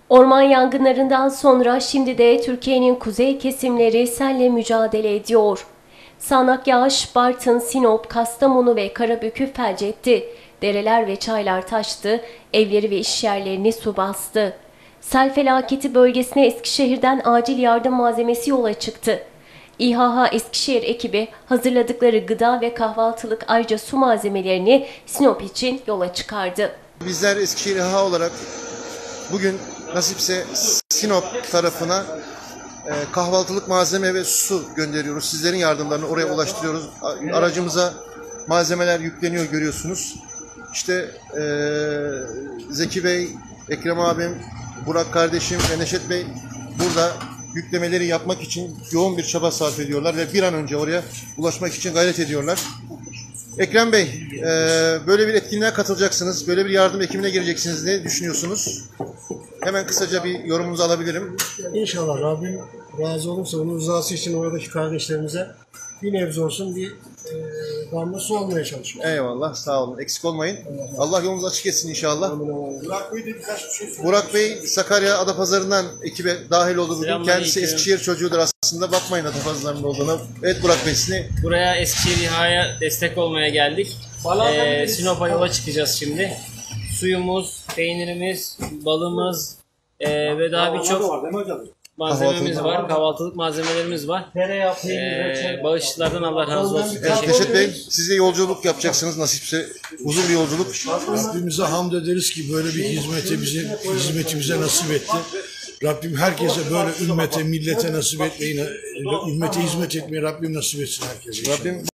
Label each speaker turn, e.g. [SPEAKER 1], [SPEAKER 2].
[SPEAKER 1] Orman yangınlarından sonra şimdi de Türkiye'nin kuzey kesimleri selle mücadele ediyor. Sağanak yağış Bartın, Sinop, Kastamonu ve Karabük'ü felç etti. Dereler ve çaylar taştı, evleri ve işyerlerini su bastı. Sel felaketi bölgesine Eskişehir'den acil yardım malzemesi yola çıktı. İHH Eskişehir ekibi hazırladıkları gıda ve kahvaltılık ayrıca su malzemelerini Sinop için yola çıkardı.
[SPEAKER 2] Bizler Eskişehir İHH olarak bugün nasipse Sinop tarafına kahvaltılık malzeme ve su gönderiyoruz. Sizlerin yardımlarını oraya ulaştırıyoruz. Aracımıza malzemeler yükleniyor, görüyorsunuz. İşte Zeki Bey, Ekrem abim, Burak kardeşim ve Neşet Bey burada yüklemeleri yapmak için yoğun bir çaba sarf ediyorlar ve bir an önce oraya ulaşmak için gayret ediyorlar. Ekrem Bey, böyle bir etkinliğe katılacaksınız, böyle bir yardım ekibine gireceksiniz. Ne düşünüyorsunuz? Hemen kısaca bir yorumunuzu alabilirim.
[SPEAKER 3] İnşallah Rabbim razı olursa onun rızası için oradaki kardeşlerimize bir nebze olsun bir damla su olmaya çalışıyor.
[SPEAKER 2] Eyvallah, sağ olun. Eksik olmayın. Allah yolunuzu açık etsin inşallah. Burak Bey, Sakarya Adapazarı'ndan ekibe dahil oldu bugün. Kendisi Eskişehir çocuğudur aslında. Bakmayın Adapazarı'nın olduğuna. Evet Burak Bey, sizi...
[SPEAKER 4] Buraya Eskişehir İHA'ya destek olmaya geldik. Sinop'a yola çıkacağız şimdi. Suyumuz, peynirimiz, balımız ve daha birçok malzememiz var. Kahvaltılık malzemelerimiz var. Bağışçılardan Allah razı olsun.
[SPEAKER 2] Evet, Neşet Bey, siz de yolculuk yapacaksınız nasipse. Uzun bir yolculuk.
[SPEAKER 5] Rabbimize hamd ederiz ki böyle bir hizmetimize nasip etti. Rabbim herkese böyle ümmete, millete nasip etmeyi, ümmete hizmet etmeyi Rabbim nasip etsin herkese.
[SPEAKER 2] Rabbim